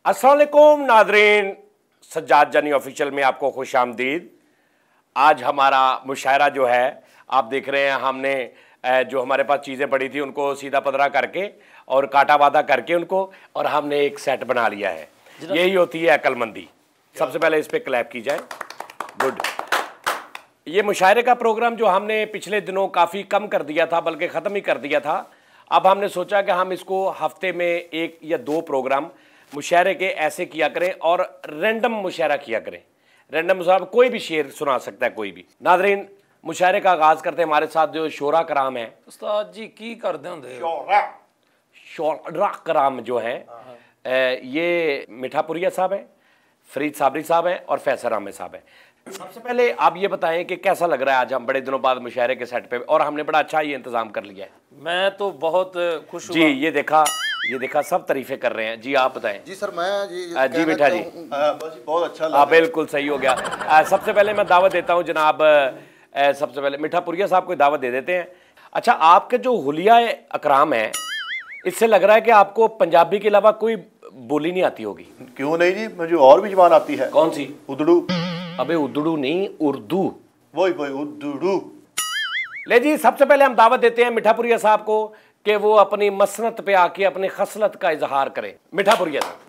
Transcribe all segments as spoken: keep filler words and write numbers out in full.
अस्सलाम वालेकुम नादरीन, सज्जाद जानी ऑफिशियल में आपको खुश आमदीद। आज हमारा मुशायरा जो है आप देख रहे हैं, हमने जो हमारे पास चीज़ें पड़ी थी उनको सीधा पदरा करके और काटा वादा करके उनको और हमने एक सेट बना लिया है। यही होती है अक्लमंदी। सबसे पहले इस पर क्लैप की जाए। गुड। ये मुशायरे का प्रोग्राम जो हमने पिछले दिनों काफ़ी कम कर दिया था, बल्कि ख़त्म ही कर दिया था, अब हमने सोचा कि हम इसको हफ्ते में एक या दो प्रोग्राम मुशायरे के ऐसे किया करें और रैंडम मुशायरा किया करें। रैंडम मुशायरा कोई भी शेर सुना सकता है कोई भी। नादरीन, मुशायरे का आगाज़ करते हैं। हमारे साथ जो शोरा कराम है, उस्ताद जी की करते होंगे शोरा शोरा कराम जो है, ये मिठापुरिया साहब है, फरीद साबरी साहब हैं और फैसल अहमद साहब हैं। सबसे पहले आप ये बताएं कि कैसा लग रहा है आज हम बड़े दिनों बाद मुशायरे के सेट पे, और हमने बड़ा अच्छा ये इंतजाम कर लिया है। मैं तो बहुत खुश जी। ये देखा ये देखा सब तारीफें कर रहे हैं। जी आप बताएं। जी सर, मैं जी जी मिठा जी बस बहुत अच्छा लगा। हाँ बिल्कुल सही हो गया। आ, सबसे पहले मैं दावत देता हूँ जनाब, आ, सबसे पहले मिठापुरिया साहब को दावत दे देते हैं। अच्छा, आपके जो हुलिया अकराम है, इससे लग रहा है कि आपको पंजाबी के अलावा कोई बोली नहीं आती होगी। क्यों नहीं जी, मुझे और भी जबान आती है। कौन सी? उर्दू। अबे उर्दू नहीं, उर्दू। वही वही उर्दू। ले जी, सबसे पहले हम दावत देते हैं मिठापुरिया साहब को कि वो अपनी मसनत पे आके अपनी खसलत का इजहार करें। मिठापुरिया साहब।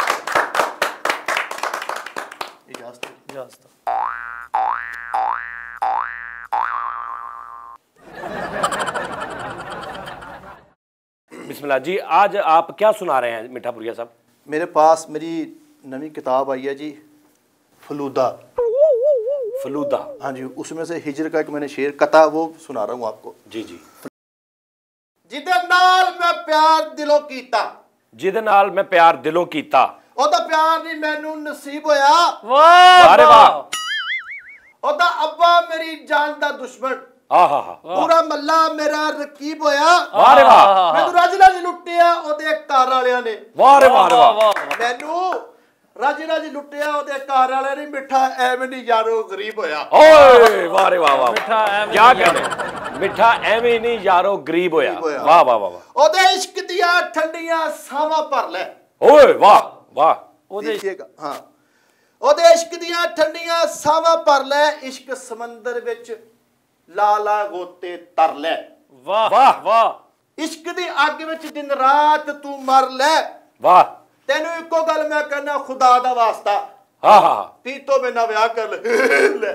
बिस्मिल्लाह जी। आज आप क्या सुना रहे हैं मिठापुरिया साहब? मेरे पास मेरी नवी किताब आई है जी, फलूदा। फलूदा? हाँ जी, उसमें से हिजर का एक मैंने शेर कथा वो सुना रहा हूँ आपको। जी जी। जिदे नाल मैं प्यार दिलों कीता, जिदे नाल मैं प्यार दिलों कीता, ओदा प्यार नहीं मैनू नसीब होया। वाह अरे वाह। ओदा अब्बा मेरी जान दा दुश्मन, हाँ हाँ हाँ, पूरा मल्ला मेरा रकीब होया। वाह रे वाह। मैनू रज रज लुटिया ओदे घर वालियां ने। वाह रे वाह रे वाह। मैनू रज रज लुटिया ओदे घर वाले ने, मिठा एवें नहीं यारो गरीब होया। ओए वाह रे वाह वाह। मिठा एवें क्या कहने, मिठा एवें नहीं यारो गरीब होया। वाह वाह वाह। ओदे इश्क दियां ठंडियां सावां भर ले। ओए वाह वाह। देखिएगा, हाँ। ओदे इश्क दियां ठंडियां सावां भर ले, इश्क समंदर विच लाला गोते तर ले। वाह वाह वाह। इश्क दी अग विच दिन रात तू मर ले। वाह। तेनू इको गल मैं कहना, खुदा दा वास्ता, हाँ हाँ। तीतो बिना ब्याह कर ले।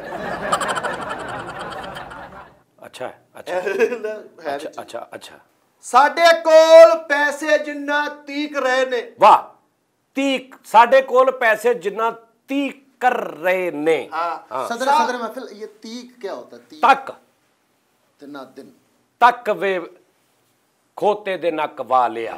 अच्छा है, अच्छा है अच्छा अच्छा अच्छा। साडे कोल पैसे जिन्ना तीक रहे ने। वाह। तीक, साडे कोल पैसे जिन्ना तीक कर रहे ने। हाँ। हाँ। सदर सदर महफिल, ये तीक क्या होता है? तीक तक तिना दिन तक वे खोते दे नक वा लिया।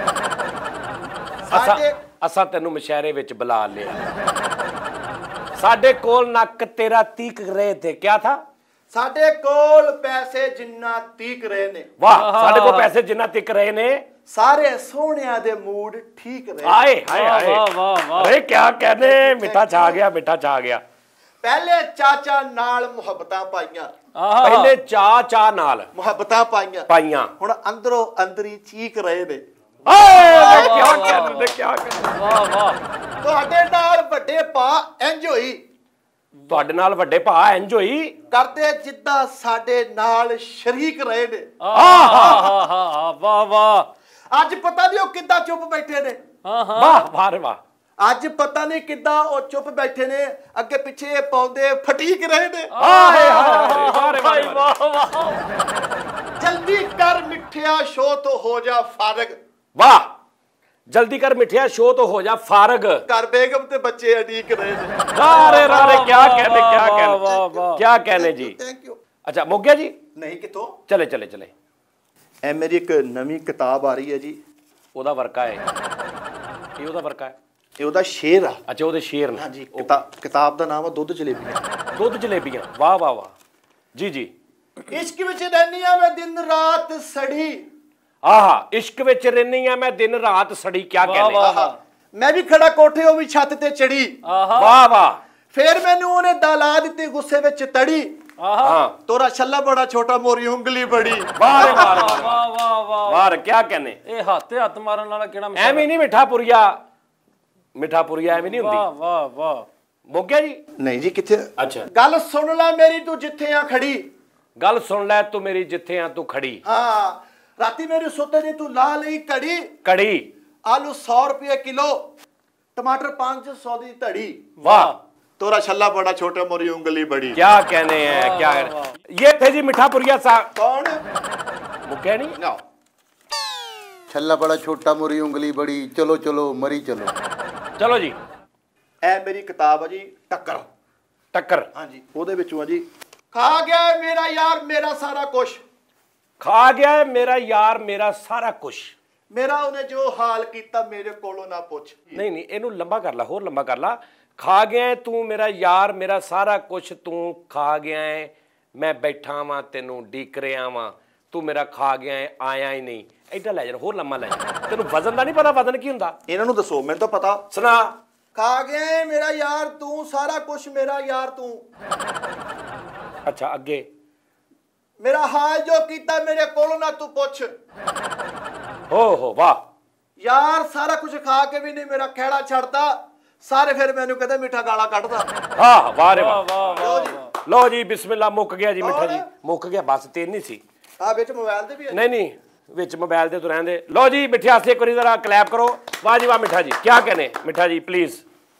असा असा तेनू मुशायरे विच बुला लिया। साडे कोल नक तेरा तीक रहे थे। क्या था? साडे कोल पैसे जिन्ना तीक रहे ने। वाह। साडे कोल पैसे जिन्ना तीक रहे ने, सारे सोहणियां दे मूड ठीक रहे। आए हाय हाय। वाह वाह वाह। अरे क्या कहने, मिठा छा गया, मिठा छा गया। पहले चाचा नाल मुहब्बतां पाइयां, पहले चा चा नाल मुहब्बतां पाइयां पाइयां, हुण अंदरों अंदरी चीक रहे ने। क्या कहने, क्या कहने। वाह वाह। तुहाडे नाल वड्डे पा इंज होई, ਤੁਹਾਡੇ ਨਾਲ ਵੱਡੇ ਭਾ ਇੰਜ ਹੋਈ ਕਰਦੇ ਜਿੱਦਾਂ ਸਾਡੇ ਨਾਲ ਸ਼ਰੀਕ ਰਹੇ ਨੇ। ਆਹਾ ਵਾਹ ਵਾਹ। ਅੱਜ ਪਤਾ ਨਹੀਂ ਉਹ ਕਿੱਦਾਂ ਚੁੱਪ ਬੈਠੇ ਨੇ। ਹਾਂ ਹਾਂ। ਵਾਹ ਵਾਹ ਰੇ ਵਾਹ। ਅੱਜ ਪਤਾ ਨਹੀਂ ਕਿੱਦਾਂ ਉਹ ਚੁੱਪ ਬੈਠੇ ਨੇ, ਅੱਗੇ ਪਿੱਛੇ ਪੌਂਦੇ ਫਟੀਕ ਰਹੇ ਨੇ। ਹਾਏ ਹਾਏ ਵਾਹ ਰੇ ਵਾਹ ਵਾਹ ਵਾਹ। ਜਲਦੀ ਕਰ ਮਿੱਠਿਆ ਸ਼ੋ ਤੋਂ ਹੋ ਜਾ ਫਾਰਗ। वाह। जल्दी कर मिठिया शो तो हो जा फारग। घर बेगम ते बच्चे अडीक रहे ने। अरे अरे क्या कहने, क्या कहने, क्या कहने जी। Thank you. अच्छा मुक गया जी? नहीं कितों चले चले चले। ए मेरी एक नवी किताब आ रही है जी, ओदा वर्का है, ये ओदा वर्का है, ये ओदा शेर आ। अच्छा ओदे शेर ने। हाँ जी। किताब किताब दा नाम है दुध जलेबियां। दुध जलेबियां। वाह वाह वाह। जी जी। इश्क विच रहनिया मैं दिन रात सड़ी। आहा, इश्क विच रहनी है मैं दिन रात सड़ी। क्या कहने। आहा, मैं भी खड़ा कोठे ओ भी छत ते चढ़ी। वाह वाह। फिर मैनू ओने दाला दित्ती गुस्से विच तड़ी। हाँ। तोरा छल्ला बड़ा छोटा मोरी उंगली बड़ी। वाह रे वाह रे वाह वाह वाह। वाह। क्या कहने। ਇਹ ਹੱਥ ਤੇ ਹੱਥ ਮਾਰਨ ਵਾਲਾ ਕਿਹੜਾ ਐਵੇਂ ਨਹੀਂ ਮਿੱਠਾ ਪੁਰੀਆ, ਮਿਠਾਪੁਰੀਆ ਐਵੇਂ ਨਹੀਂ वाह ਹੁੰਦੀ वाह वाह ਮੁੱਕ ਗਿਆ ਜੀ ਨਹੀਂ ਜੀ ਕਿੱਥੇ ਅੱਛਾ ਗੱਲ ਸੁਣ ਲੈ ਮੇਰੀ ਤੂੰ ਜਿੱਥੇ ਆ ਖੜੀ ਗੱਲ ਸੁਣ ਲੈ ਤੂੰ ਮੇਰੀ ਜਿੱਥੇ ਆ ਤੂੰ ਖੜੀ ਹਾਂ ਰਾਤੀ ਮੇਰੇ ਸੁੱਤੇ ਦੀ ਤੂੰ ਲਾ ਲਈ ਕੜੀ ਕੜੀ आलू सौ रुपये किलो टमाटर पाँच सौ दी धड़ी वाह तोरा छल्ला बड़ा छोटा मोरी उंगली बड़ी क्या कहने हैं क्या कहने ये थे जी मिठापुरिया साहब कौन मुक्या नहीं ना छल्ला बड़ा छोटा मोरी उंगली बड़ी चलो चलो मरी चलो चलो जी ए मेरी किताब है जी टक्कर टक्कर हाँ जी ਉਹਦੇ ਵਿੱਚੋਂ ਆ ਜੀ खा गया है मेरा यार मेरा सारा कुछ खा गया है मेरा यार मेरा सारा कुछ मेरा उन्हें जो हाल कीता मेरे कोलों ना पूछ नहीं नहीं ਇਹਨੂੰ ਲੰਬਾ ਕਰ ਲਾ ਹੋਰ ਲੰਬਾ ਕਰ ਲਾ ਖਾ ਗਿਆ ਹੈ ਤੂੰ ਮੇਰਾ ਯਾਰ ਮੇਰਾ ਸਾਰਾ ਕੁਝ ਤੂੰ ਖਾ ਗਿਆ ਹੈ ਮੈਂ ਬੈਠਾ ਵਾਂ ਤੈਨੂੰ ਡੀਕ ਰਿਹਾ ਵਾਂ ਤੂੰ ਮੇਰਾ ਖਾ ਗਿਆ ਹੈ ਆਇਆ ਹੀ ਨਹੀਂ ਐਡਾ ਲੈ ਜਾ ਹੋਰ ਲੰਮਾ ਲੈ ਜਾ ਤੈਨੂੰ ਵਜ਼ਨ ਦਾ ਨਹੀਂ ਪਤਾ ਵਜ਼ਨ ਕੀ ਹੁੰਦਾ ਇਹਨਾਂ ਨੂੰ ਦੱਸੋ ਮੈਨੂੰ ਤਾਂ ਪਤਾ ਸੁਣਾ खा गया है मेरा यार तू सारा कुछ मेरा यार तू ਅੱਛਾ ਅੱਗੇ मेरा हाल जो कीता मेरे कोलों ना तू पूछ हो हो वाह यार सारा कुछ खा के भी नहीं मेरा खेड़ा छड़ता सारे फिर मैंने कहते मीठा गाला कटदा हाँ वाह रे वाह वाह वाह लो वाह जी ਲਓ ਜੀ ਬਿਸਮਿਲ੍ਲਾ ਮੁੱਕ ਗਿਆ ਜੀ ਮਿੱਠਾ ਜੀ ਹੋਰ? ਮੁੱਕ ਗਿਆ ਬਸ ਤੇਰ ਨਹੀਂ ਸੀ ਆ ਵਿੱਚ ਮੋਬਾਈਲ ਤੇ ਵੀ ਹੈ ਨਹੀਂ ਨਹੀਂ ਵਿੱਚ ਮੋਬਾਈਲ ਤੇ ਤੂੰ ਰਹਿੰਦੇ ਲਓ ਜੀ ਮਿੱਠੇ ਵਾਸਤੇ ਇੱਕ ਵਾਰੀ ਜ਼ਰਾ ਕਲੈਪ ਕਰੋ ਵਾਹ ਜੀ ਵਾਹ ਮਿੱਠਾ ਜੀ ਕੀ ਕਹਨੇ ਮਿੱਠਾ ਜੀ ਪਲੀਜ਼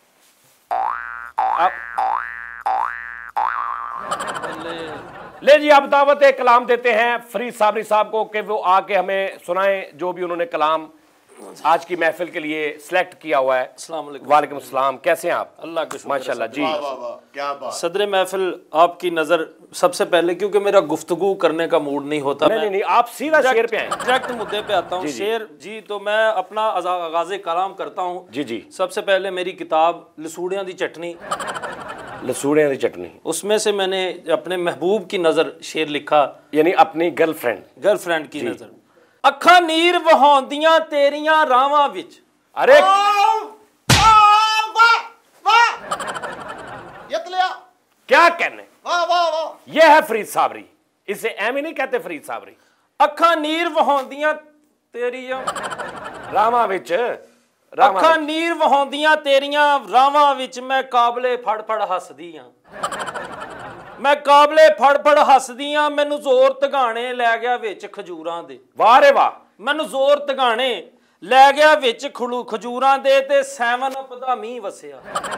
ले जी अब दावत कलाम देते हैं फरीद साबरी साहब को कि वो आके हमें सुनाएं जो भी उन्होंने कलाम आज की महफिल के लिए सिलेक्ट किया हुआ है। अस्सलाम वालेकुम। वालेकुम सलाम, कैसे हैं आप? अल्लाह का शुक्र है माशाल्लाह जी। वाह वाह वाह क्या बात। सदर महफिल आपकी नज़र सबसे पहले, क्योंकि मेरा गुफ्तगू करने का मूड नहीं होता, नहीं नहीं नहीं आप सीधा शेर पे आए। डायरेक्ट मुद्दे पे आता हूँ। जी, जी। शेर जी तो मैं अपना आगाज़ कलाम करता हूँ। जी जी। सबसे पहले मेरी किताब लसूड़ियाँ दी चटनी, लसूड़ियाँ दी चटनी, उसमें से मैंने अपने महबूब की नज़र शेर लिखा, यानी अपनी गर्लफ्रेंड गर्लफ्रेंड की नज़र। ਅੱਖਾਂ ਨੀਰ ਵਹਾਉਂਦੀਆਂ ਤੇਰੀਆਂ ਰਾਵਾਂ ਵਿੱਚ। अरे क्या कहने, वाह वाह वाह। ये है फरीद साबरी, इसे एम ही नहीं कहते फरीद साबरी। ਅੱਖਾਂ ਨੀਰ ਵਹਾਉਂਦੀਆਂ ਤੇਰੀਆਂ रामा विच रामा ਅੱਖਾਂ विच। ਨੀਰ ਵਹਾਉਂਦੀਆਂ ਤੇਰੀਆਂ ਰਾਵਾਂ ਵਿੱਚ ਮੈਂ ਕਾਬਲੇ ਫੜ ਫੜ ਹੱਸਦੀ ਆਂ, ਮੈਂ ਕਾਬਲੇ ਫੜ ਫੜ ਹੱਸਦੀ ਆਂ, ਮੈਨੂੰ ਜ਼ੋਰ ਤਗਾਣੇ ਲੈ ਗਿਆ ਵਿੱਚ ਖਜੂਰਾਂ ਦੇ। वाह रे वाह। ਮੈਨੂੰ ਜ਼ੋਰ ਤਗਾਣੇ ਲੈ ਗਿਆ ਵਿੱਚ ਖਲੂ ਖਜੂਰਾਂ ਦੇ ਤੇ ਸੈਵਨ ਅਪ ਦਾ ਮੀਂਹ ਵਸਿਆ।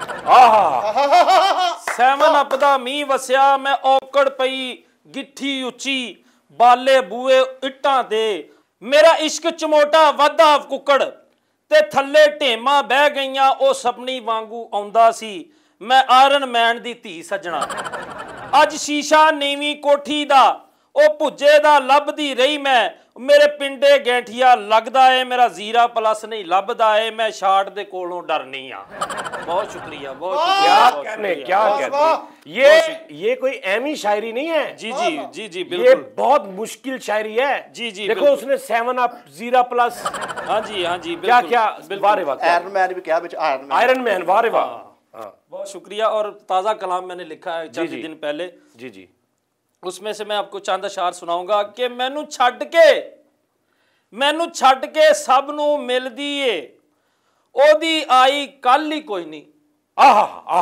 आहा ਸੈਵਨ ਅਪ ਦਾ ਮੀਂਹ ਵਸਿਆ, ਮੈਂ ਔਕੜ ਪਈ ਗਿੱਠੀ ਉੱਚੀ ਬਾਲੇ ਬੂਏ ਇੱਟਾਂ ਤੇ, ਮੇਰਾ ਇਸ਼ਕ ਚਮੋਟਾ ਵਾਧਾ ਕੁੱਕੜ ਤੇ ਥੱਲੇ ਢੇਮਾਂ ਬਹਿ ਗਈਆਂ, ਉਹ ਸਪਨੀ ਵਾਂਗੂ ਆਉਂਦਾ ਸੀ ਮੈਂ ਆਇਰਨ ਮੈਨ ਦੀ ਧੀ ਸੱਜਣਾ। ਅੱਜ ਸ਼ੀਸ਼ਾ ਨੀਵੀਂ ਕੋਠੀ ਦਾ ਉਹ ਭੁੱਜੇ ਦਾ ਲੱਭਦੀ ਰਹੀ ਮੈਂ, ਮੇਰੇ ਪਿੰਡੇ ਗੈਂਠੀਆ ਲੱਗਦਾ ਏ, ਮੇਰਾ ਜ਼ੀਰਾ ਪਲੱਸ ਨਹੀਂ ਲੱਭਦਾ ਏ, ਮੈਂ ਸ਼ਾਟ ਦੇ ਕੋਲੋਂ ਡਰਨੀ ਆ। बहुत शुक्रिया, बहुत क्या शुक्रिया, बहुत कहने शुक्रिया। क्या वाह, कहते वाह। ये ये कोई एमी शायरी नहीं है जी जी जी जी ये बिल्कुल। बहुत मुश्किल शायरी है। जी, जी, देखो बिल्कुल। उसने सेवन अप जीरा प्लस हाँ जी हाँ जी क्या बिल्कुल, क्या बिल्कुल। वारे वाह आयरन मैन भी क्या बिच आयरन मैन। आयरन मैन वारे वाह। हाँ बहुत शुक्रिया। और ताज़ा कलाम मैंने लिखा है चंद जी। दिन पहले, जी जी। उसमें से मैं आपको चंद अशार सुनाऊंगा कि मैनू छड्ड के मैनू छड्ड के सब नू मिलदी ए, ओदी आई कल ही कोई नहीं, आहा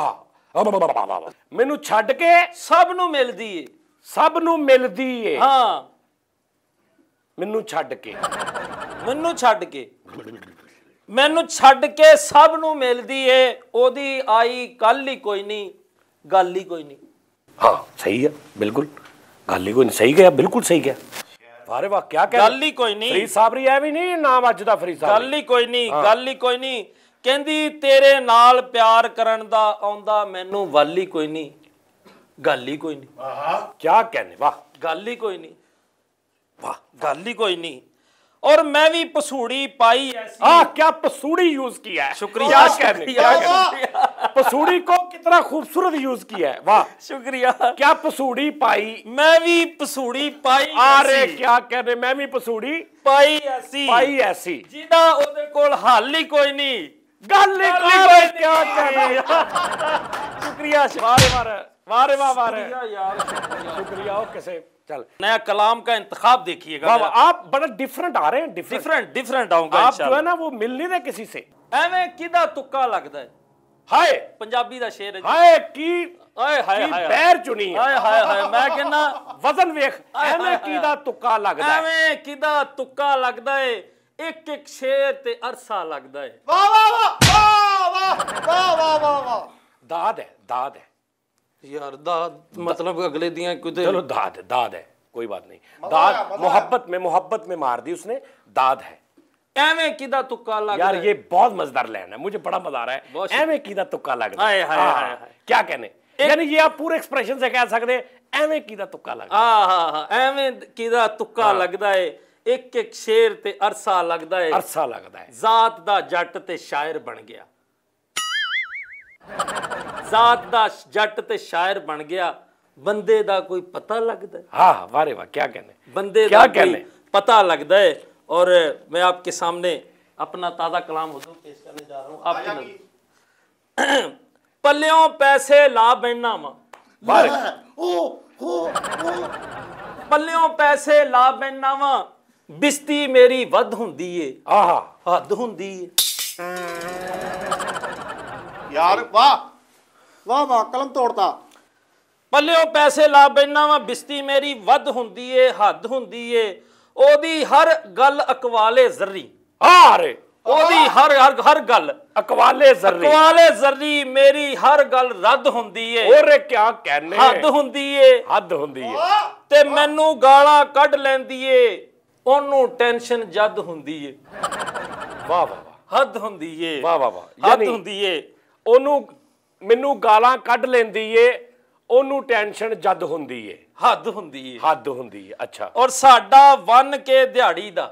आहा मैनू छड्ड के सब नू मिलदी ए। सब नू मिलदी है। हाँ मैनू छड्ड के मैनू छड्ड के मैनू छड्ड के सब नू मिलदी ए, ओदी आई कल ही कोई नहीं, गल ही कोई नहीं। हाँ सही है बिल्कुल, गल ही कोई नहीं, सही गया बिल्कुल सही गया। वारे वाह क्या कह गल ही कोई नहीं, फरीद साबरी है भी नहीं नाम अज दा फरीद साबरी। गल ही कोई नहीं, गल ही कोई नहीं। ਕਹਿੰਦੀ ਤੇਰੇ ਨਾਲ ਪਿਆਰ ਕਰਨ ਦਾ ਆਉਂਦਾ ਮੈਨੂੰ ਵੱਲ ਹੀ ਕੋਈ ਨਹੀਂ, ਗੱਲ ਹੀ ਕੋਈ ਨਹੀਂ। क्या कहने वाह ਗੱਲ ਹੀ ਕੋਈ ਨਹੀਂ, वाह ਗੱਲ ही कोई नहीं। और मैं भी पसूड़ी पाई ऐसी। हाँ क्या पसूड़ी यूज किया है। शुक्रिया, क्या कहने, शुक्रिया, क्या कहने। पसूड़ी को कितना खूबसूरत यूज किया है, वाह शुक्रिया। क्या पसूड़ी पाई। मैं भी पसूड़ी पाई अरे ऐसी, क्या कहने, मैं भी पसूड़ी पाई ऐसी पाई ऐसी ਜਿਹਦਾ ਉਹਦੇ ਕੋਲ ਹੱਲ ਹੀ ਕੋਈ ਨਹੀਂ, गल ही गल ही कोई कोई क्या नहीं। कहने। शुक्रिया वारे वारे वारे वाह वारे शुक्रिया यार, शुक्रिया। शुक्रिया ओके से चल। नया कलाम का इंतखाब देखिएगा वाह मेरा। वाह आप बड़ा डिफरेंट आ रहे हैं, डिफरेंट डिफरेंट डिफरेंट आऊंगा आप जो है इंशाल्लाह। ना वो मिल नहीं रहे किसी से। ਐਵੇਂ ਕਿਹਦਾ ਤੁੱਕਾ ਲੱਗਦਾ ਹੈ? ਹਾਏ ਪੰਜਾਬੀ ਦਾ ਸ਼ੇਰ ਹੈ ਜੀ। ਹਾਏ ਕੀ ਹਾਏ ਹਾਏ ਕੀ ਹਾਏ ਪੈਰ ਚੁਣੀ ਹੈ। ਹਾਏ ਹਾਏ ਹਾਏ ਮੈਂ ਕਹਿੰਦਾ ਵਜ਼ਨ ਵੇਖ ਹਾਏ ਐਵੇਂ ਹਾਏ ਕਿਹਦਾ ਤੁੱਕਾ ਲੱਗਦਾ ਹੈ? ਐਵੇਂ ਕਿਹਦਾ ਤੁੱਕਾ ਲੱਗਦਾ ਏ? ਇੱਕ ਇੱਕ ਸ਼ੇਰ ਤੇ ਅਰਸਾ ਲੱਗਦਾ ਏ। ਵਾਹ ਵਾਹ ਵਾਹ ਵਾਹ ਵਾਹ ਵਾਹ ਵਾਹ ਵਾਹ। ਦਾਦ ਹੈ ਦਾਦ ਹੈ यार दाद मतलब अगले दिया कुछ चलो दाद है दाद है कोई बात नहीं दाद मोहब्बत में मोहब्बत में मार दी उसने दाद है ਐਵੇਂ ਕਿਹਦਾ ਤੁੱਕਾ ਲੱਗਦਾ यार ये बहुत मजेदार लाइन है मुझे बड़ा मजा आ रहा बहुत है एवें कीदा तुक्का लगदा हाय, हाय, हाँ, हाय, हाय। क्या कहने यानी ये आप पूरे एक्सप्रेशन से कह सकते हैं एवें कीदा तुक्का लगदा ਆ ਹਾਂ ਹਾਂ ਐਵੇਂ ਕਿਹਦਾ ਤੁੱਕਾ ਲੱਗਦਾ ਏ? ਇੱਕ ਇੱਕ ਸ਼ੇਰ ਤੇ ਅਰਸਾ ਲੱਗਦਾ ਏ। अरसा लगदा है ਜ਼ਾਤ ਦਾ ਜੱਟ ਤੇ ਸ਼ਾਇਰ ਬਣ ਗਿਆ। ਜ਼ਾਤ ਦਾ ਜੱਟ ਤੇ ਸ਼ਾਇਰ ਬਣ ਗਿਆ। ਬੰਦੇ ਦਾ ਕੋਈ ਪਤਾ ਲੱਗਦਾ ਹੈ? हाँ वाह वाह क्या कहने बंदे क्या दा कोई कहने पता लगता है। और मैं आपके सामने अपना ताज़ा कलाम हुजूर पेश करने जा रहा हूँ आपके नज़र। पल्लियों पैसे ला बैठना वा वाह ओ हो हो पल्लियों पैसे ला बैठना वा बिस्ती मेरी वध हुंदी है आहा हद हुंदी है। यार वाह वाह वाह कलम तोड़ता। पल्लियों पैसे ला बैठना वा बिस्ती मेरी वध हुंदी है हद हुंदी है। ओदी हर गल अकवाले जर्री अरे ओदी हर हर हर गल अकवाले जर्री अकवाले जर्री मेरी हर गल रद्द हुंदी है और क्या कहने हद हुंदी है हद हुंदी है ते मैनू गालां कढ लैंदी है ओनू टेंशन जद हुंदी है। वाह वाह वाह हद हुंदी है वाह वाह वाह हद यानी हुंदी है ਉਹਨੂੰ ਮੈਨੂੰ ਗਾਲਾਂ ਕੱਢ ਲੈਂਦੀ ਏ ਉਹਨੂੰ ਟੈਨਸ਼ਨ ਜਦ ਹੁੰਦੀ ਏ हद हुंदी है ਹੱਦ ਹੁੰਦੀ ਏ ਅੱਛਾ और साडा वन के दिहाड़ी दा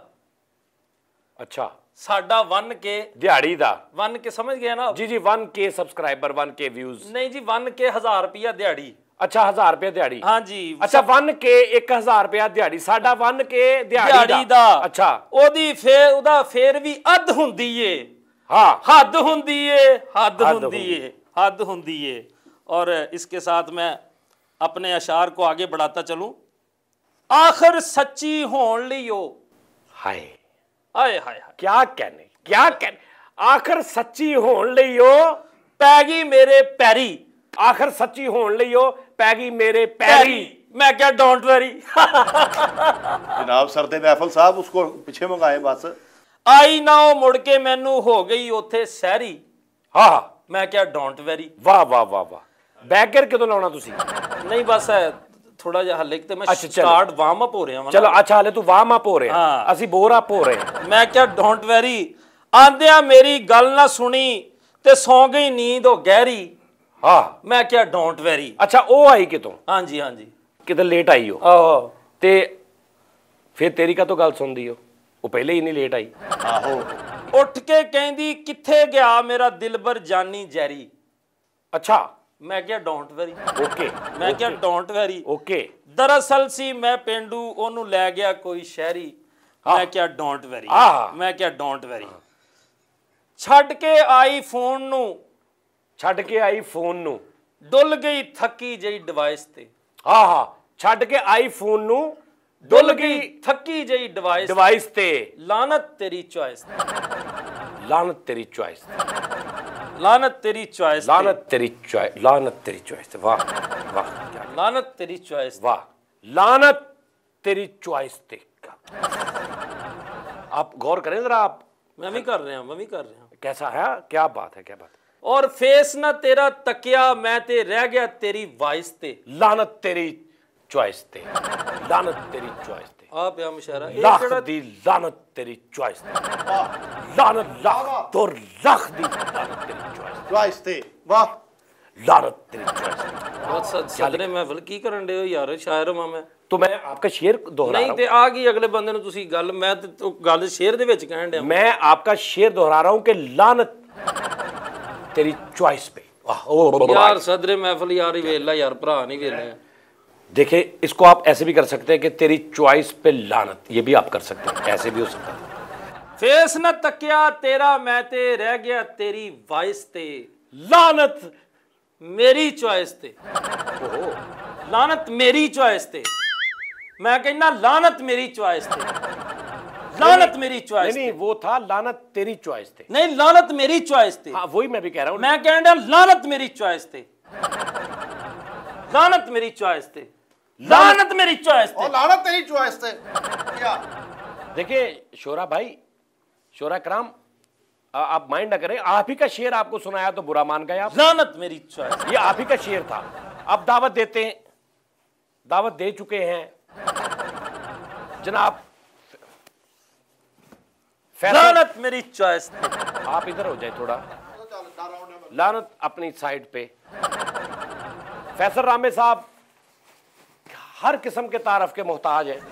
ਅੱਛਾ साडा वन के ਦਿਹਾੜੀ ਦਾ वन के समझ गए ना ਜੀ ਜੀ वन के सब्सक्राइबर वन के व्यूज नहीं जी वन के हजार रुपया दिहाड़ी। ਅੱਛਾ ਹਜ਼ਾਰ ਰੁਪਏ ਦਿਹਾੜੀ हाँ जी ਅੱਛਾ वन के ਇੱਕ ਹਜ਼ਾਰ ਰੁਪਏ ਦਿਹਾੜੀ ਸਾਡਾ वन के ਦਿਹਾੜੀ ਦਿਹਾੜੀ ਦਾ ਦਾ ਅੱਛਾ ਉਹਦੀ ਫੇਰ ਉਹਦਾ ਫੇਰ ਵੀ ਅੱਧ ਹੁੰਦੀ ਏ हाँ हद हुंदी है हद हद हुंदी हुंदी है हद हुंदी है। और इसके साथ मैं अपने अशार को आगे बढ़ाता चलूं। आखिर सच्ची होण लियो हाय हाय हाय हाय क्या कहने क्या कहने आखिर सच्ची होण ਲਈ ਉਹ पै गई मेरे पैरी आखिर सच्ची होण ਲਈ ਉਹ ਪੈ ਗਈ ਮੇਰੇ ਪੈਰੀ मैं क्या डोंट वेरी जनाब सरदे महफल साहब उसको पीछे मंगाए बस। आई ना ओ मुड़ के मैनू हो गई ओथे सहरी ਹਾਂ मैं क्या डोंट वेरी। ਵਾਹ ਵਾਹ ਵਾਹ ਵਾਹ ਬੈਕਰ ਕਿਦੋਂ ਲਾਉਣਾ ਤੁਸੀਂ नहीं बस है थोड़ा जिहा हले ते मैं अच्छा, चलो। स्टार्ट वार्म अप हो रहा हां ਚਲੋ ਅੱਛਾ ਹਲੇ ਤੂੰ ਵਾਰਮ ਅਪ ਹੋ ਰਿਹਾ ਹਾਂ। ਅਸੀਂ ਬੋਰ ਅਪ ਹੋ ਰਹੇ ਹਾਂ मैं क्या डोंट वेरी आंदिया मेरी गल ना सुनी ते सौ गई नींद हो गहरी ਹਾਂ मैं क्या डोंट वेरी। ਅੱਛਾ ਉਹ ਆਈ ਕਿਤੋਂ हाँ जी हाँ जी ਕਿਤੇ ਲੇਟ ਆਈ ਉਹ आहो ਤੇ ਫਿਰ ਤੇਰੀ ਕਾ ਤੋਂ ਗੱਲ ਸੁਣਦੀ ਉਹ ਉਹ ਪਹਿਲੇ ਹੀ ਨਹੀਂ ਲੇਟ ਆਈ आहो उठ के कहंदी किथे गया मेरा दिलबर जानी जैरी। ਅੱਛਾ मैं क्या डोंट वेरी ਓਕੇ मैं क्या डोंट वेरी। ਓਕੇ दरअसल सी मैं पेंडू ओनू लै गया कोई शहरी मैं क्या डोंट वेरी आह। मैं क्या डोंट वेरी। छड़ के आई फोन नू ਛੱਡ ਕੇ ਆਈ ਫੋਨ ਨੂੰ डुल गई थकी जई डिवाइस ते ਹਾਂ ਹਾਂ ਛੱਡ ਕੇ ਆਈ ਫੋਨ ਨੂੰ डुल ਡੁੱਲ गई ਗਈ थकी जई डिवाइस ਡਿਵਾਈਸ ਤੇ लानत तेरी चॉइस ਲਾਨਤ ਤੇਰੀ ਚੁਆਇਸ लानत तेरी चॉइस ਲਾਨਤ ਤੇਰੀ ਚੁਆਇਸ ਲਾਨਤ ਤੇਰੀ ਚੁਆਇਸ ਵਾਹ ਵਾਹ क्या लानत तेरी चॉइस वाह लानत तेरी चॉइस ते आप गौर करें जरा आप मैं भी कर रहा हूं मैं भी कर रहा हूं। कैसा है क्या बात है क्या बात है और फेस ना तेरा तकिया मैं ते रह गया तेरी वाइस ते लानत तेरी चॉइस ते लानत तेरी चॉइस ते आप या मुशारा ये लाख जेड़ा दी लानत तेरी चॉइस ते लानत लाख तो लाख दी लानत तेरी चॉइस चॉइस थे वाह लानत तेरी चॉइस बहुत सद सदरे महफिल की करन दे हो यार शायर मां मैं तो मैं आपका शेर दोहरा नहीं रहा ते आ गई अगले बंदे नु तुसी गल मैं ते तो गल शेर दे विच कहन दे हूं मैं आपका शेर दोहरा रहा हूं कि लानत तेरी चॉइस पे वाह ओ यार सदरे महफिल यार ही वेला यार भरा नहीं वेले देखिए इसको आप ऐसे भी कर सकते हैं कि तेरी चॉइस पे लानत ये भी आप कर सकते हैं ऐसे भी हो सकता है फेस ना तकिया तेरा मैं ते रह गया तेरी वाइस ते लानत मेरी चॉइस ते लानत मेरी चॉइस ते मैं कहना लानत मेरी चॉइस ते लानत मेरी चॉइस नहीं नहीं वो था लानत तेरी चॉइस थे। नहीं लानत मेरी चॉइस थी। हाँ वही मैं भी कह रहा हूँ। मैं कह रहा लानत मेरी चॉइस थी। लानत मेरी चॉइस थी। लानत मेरी चॉइस थी। और लानत तेरी चॉइस थे क्या? देखिए शोरा भाई, शोरा कराम, आ- आप माइंड ना करें, आप ही का शेर आपको सुनाया तो बुरा मान गए आप। लानत मेरी चॉइस। ये आप ही का शेर था। अब दावत देते हैं, दावत दे चुके हैं जनाब। लानत मेरी चॉइस थी। आप इधर हो जाए थोड़ा, लानत अपनी साइड पे। फैसल रामे साहब हर किस्म के तारफ के मोहताज हैं।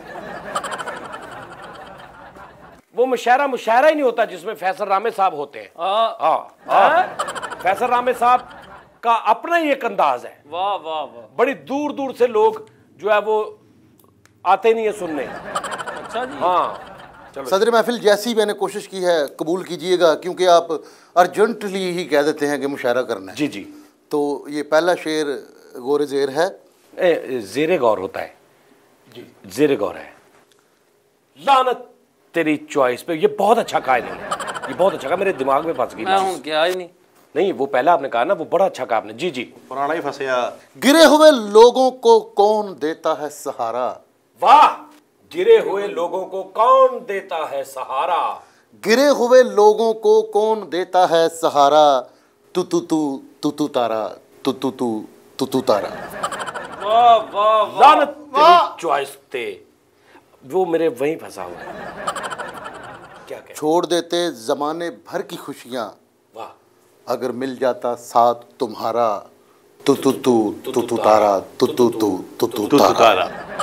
वो मुशायरा मुशायरा ही नहीं होता जिसमें फैसल रामे साहब होते हैं। हाँ हाँ हाँ। फैसल रामे साहब का अपना ही एक अंदाज है। वाह वाह वाह। बड़ी दूर दूर से लोग जो है वो आते नहीं है सुनने। अच्छा जी। हाँ चलो। सदर महफिल जैसी मैंने कोशिश की है कबूल कीजिएगा, क्योंकि आप अर्जेंटली ही कह देते हैं कि मुशायरा करना है। जी जी। तो ये पहला शेर गौर ज़ेर है। ए, जेरे गौर होता है जी, जेरे गौर है। लानत तेरी चॉइस पे, ये बहुत अच्छा कहा इन्होंने, ये बहुत अच्छा कहा, मेरे दिमाग में फंस गई। मैं हूं क्या ही नहीं। नहीं वो पहला आपने कहा ना, वो बड़ा अच्छा कहा आपने। जी जी। पुराना ही फंसया। गिरे हुए लोगों को कौन देता है सहारा। वाह। गिरे हुए लोगों को कौन देता है सहारा। गिरे हुए लोगों को कौन देता है सहारा। तू तू तू तू तू तारा, तू तू तू तू तू तारा। वाह वाह वाह। लानत तेरी चॉइस थे, वो मेरे वहीं फंसा हुआ है। क्या कह। छोड़ देते जमाने भर की खुशियां, वाह। अगर मिल जाता साथ तुम्हारा। तू तू तू तू तू तारा, तू तू तू तू तू तारा।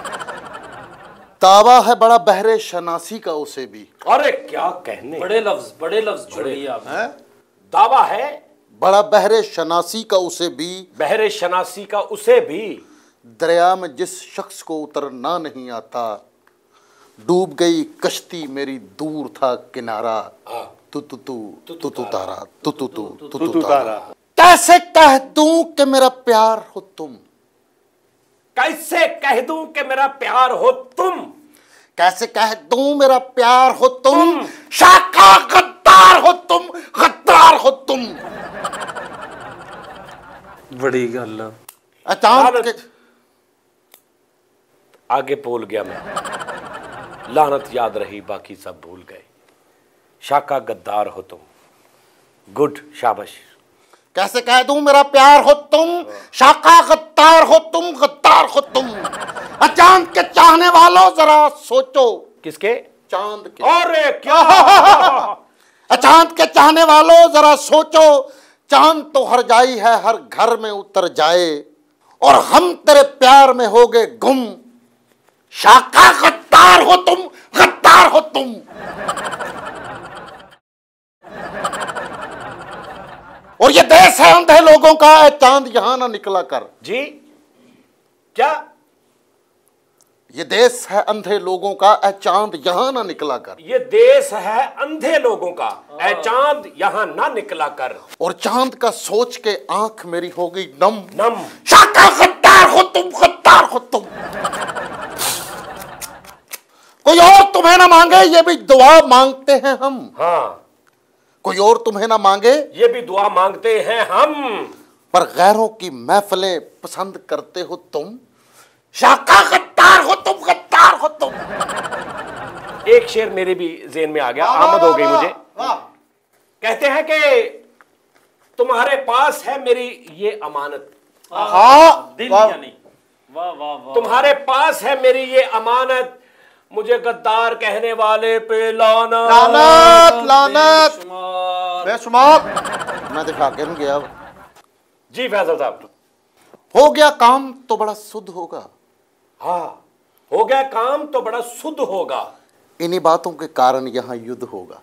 दावा है बड़ा बहरे शनासी का उसे भी। अरे क्या कहने, बड़े लफ्ज बड़े लफ्ज छोड़िए आप। दावा है बड़ा बहरे शनासी का उसे भी। बहरे शनासी का उसे भी। दरिया में जिस शख्स को उतरना नहीं आता, डूब गई कश्ती मेरी दूर था किनारा। तू तू तू तू तू तारा, तू तू तू तू तू तारा। कैसे कह दूं कि मेरा प्यार हो तुम। कैसे कह दूं कि मेरा प्यार हो तुम। कैसे कह दूं मेरा प्यार हो तुम। शाका गद्दार हो तुम, गद्दार हो तुम। बड़ी गल। अचानक आगे बोल गया मैं, लानत याद रही बाकी सब भूल गए। शाका गद्दार हो तुम। गुड, शाबाश। कैसे कह दूं मेरा प्यार हो तुम। शाका गद्दार हो तुम, गद्दार हो तुम। चांद के चाहने वालों जरा सोचो। किसके? चांद के। अरे क्या चांद के चाहने वालों जरा सोचो। चांद तो हर जाई है, हर घर में उतर जाए, और हम तेरे प्यार में हो गए गुम। शाका गद्दार हो तुम, गद्दार हो तुम। और ये देश है अंधे लोगों का, है चांद यहां ना निकला कर। जी क्या? ये देश है अंधे लोगों का, है चांद यहां ना निकला कर। ये देश है अंधे लोगों का, ऐ चांद यहां ना निकला कर। और चांद का सोच के आंख मेरी हो गई नम नम। शाका गद्दार हो तुम, गद्दार हो तुम। कोई और तुम्हें ना मांगे, ये भी दुआ मांगते हैं हम। हाँ, कोई और तुम्हें ना मांगे, ये भी दुआ मांगते हैं हम। पर गैरों की महफिलें पसंद करते हो तुम। शाका गद्दार हो तुम, गद्दार हो तुम। एक शेर मेरे भी जेहन में आ गया, आमद हो गई मुझे। कहते हैं कि तुम्हारे पास है मेरी ये अमानत। हाँ, दिल यानी। वाह वाह वाह। तुम्हारे पास है मेरी ये अमानत, मुझे गद्दार कहने वाले पे लानत। लानत, लानत, बेशुमार। बेशुमार। मैं दिखा के नहीं गया। जी फैसल साहब। हो गया काम तो बड़ा शुद्ध होगा। हाँ, हो गया काम तो बड़ा शुद्ध होगा। इन्हीं बातों के कारण यहाँ युद्ध होगा।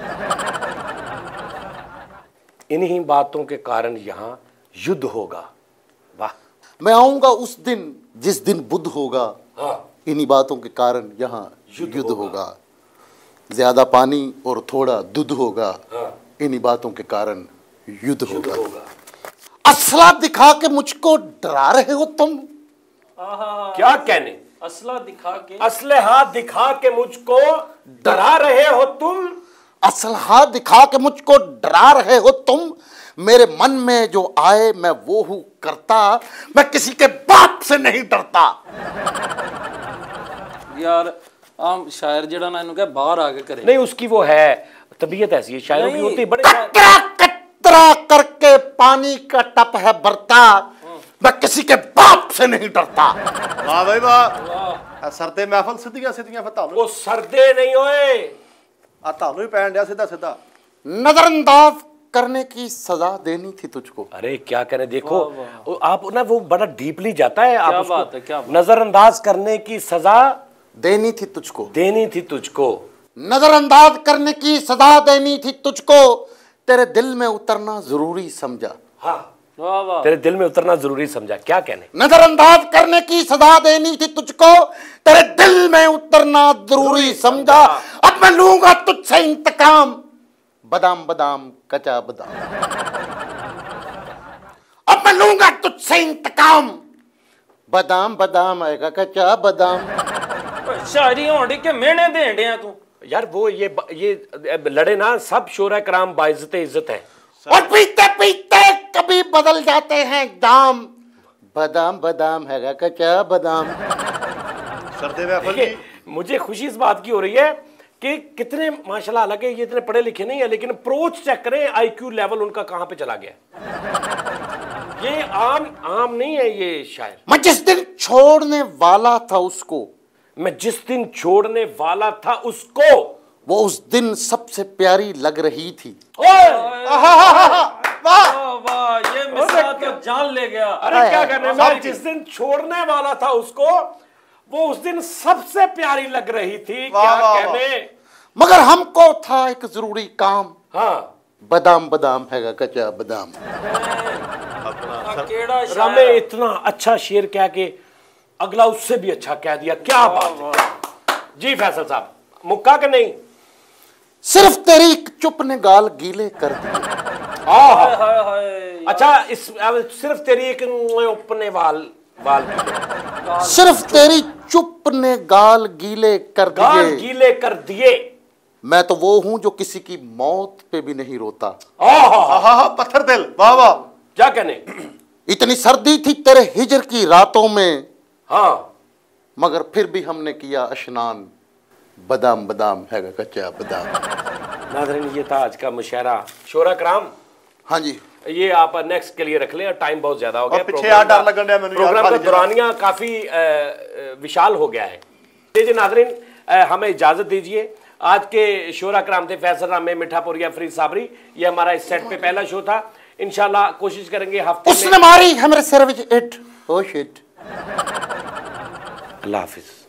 इन्हीं बातों के कारण यहाँ युद्ध होगा। वाह। मैं आऊंगा उस दिन जिस दिन बुद्ध होगा। हाँ, इन्हीं बातों के कारण यहाँ युद्ध युद्ध होगा। होगा। ज्यादा पानी और थोड़ा दूध होगा। हाँ, इन्हीं बातों के कारण युद्ध युद्ध होगा। होगा। असला दिखा के मुझको डरा रहे हो तुम। क्या कहने, असला दिखा के असलहा दिखा के मुझको डरा रहे हो तुम। असलहा दिखा के मुझको डरा रहे हो तुम, मेरे मन में जो आए मैं वो हूं करता, मैं किसी के बाप से नहीं डरता। यार आम शायर जड़ा ना इन्हों कह बाहर आके करे। नहीं, उसकी वो है तबीयत ऐसी है, शायरों की होती है बड़े शायर। कतरा कतरा करके पानी का टप है बरता, मैं किसी के बाप से नहीं डरता। वाह भाई वाह, सरदे महफल सिद्धियां सिद्धियां फता वो सरदे नहीं होए, आ तानू ही पैन दिया सीधा सीधा। नजरअंदाज करने की सजा देनी थी तुझको। अरे क्या करें, देखो वो आप ना वो बड़ा डीपली जाता है। आप क्या बात है, क्या बात। नजरअंदाज करने की सजा देनी थी तुझको, देनी थी तुझको, नजरअंदाज करने की सजा देनी थी तुझको, तेरे दिल में उतरना जरूरी समझा। हाँ, वाह वाह। तेरे दिल में उतरना जरूरी समझा। क्या कहने, नजरअंदाज करने की सजा देनी थी तुझको, तेरे दिल में उतरना जरूरी समझा। अब मैं लूंगा तुझसे इंतकाम, बादाम बादाम कचा बादाम। अब मैं लूंगा तुझसे इंतकाम, बादाम बादाम आएगा कचा बादाम। शायरी होंडी के मेहने दें डिया तू। यार वो ये ये लड़े ना, सब शोरा कराम बाइज्जत इज्जत है। और पीते पीते कभी बदल जाते हैं दाम, बादाम बादाम हैगा कच्चा बादाम। सरदे महफल देखिए, की मुझे खुशी इस बात की हो रही है कि कितने माशाल्लाह, हालांकि ये इतने पढ़े लिखे नहीं है, लेकिन अप्रोच चेक करें, आईक्यू लेवल उनका कहां पे चला गया। ये आम आम नहीं है ये शायर। मैं जिस दिन छोड़ने वाला था उसको, मैं जिस दिन छोड़ने वाला था उसको, वो उस दिन सबसे प्यारी लग रही थी। वाह वाह, ये मिसाल तो जान ले गया। अरे क्या करने, मैं जिस दिन छोड़ने वाला था उसको, वो उस दिन सबसे प्यारी लग रही थी। क्या कहने, मगर हमको था एक जरूरी काम, हाँ, बादाम बादाम हैगा कच्चा बादाम। केड़ा रामे इतना अच्छा शेर कह के अगला उससे भी अच्छा कह दिया। क्या बात है जी फैसल साहब, मुक्का के नहीं। सिर्फ तेरी एक चुप ने गाल गीले कर दिए। हाय हाय हाय। अच्छा, इस सिर्फ तेरी एक अपने वाल वाल सिर्फ तेरी चुप ने गाल गीले कर गाल दिए, गीले कर दिए। मैं तो वो हूं जो किसी की मौत पे भी नहीं रोता। आहा, पत्थर दिल, वाह वाह। क्या कहने, इतनी सर्दी थी तेरे हिजर की रातों में, हाँ, मगर फिर भी हमने किया स्नान, बादाम बादाम हैगा कच्चा बादाम। नाज़रीन, ये था आज का मुशायरा शोरा कराम। हाँ जी, ये आप नेक्स्ट के लिए रख लें, टाइम बहुत ज्यादा हो गया। पीछे यार डर लगन डया मैंने, प्रोग्राम का दौरानिया काफी विशाल हो गया है। जी नाज़रीन, हमें इजाजत दीजिए। आज के शोरा कराम थे फैसल रामे, मिठापुरिया, फरीद साबरी। ये हमारा इस सेट पे पहला शो था। इंशाल्लाह कोशिश करेंगे हफ्ते उसने मारी है मेरे सिर which it, oh shit. Allah Hafiz.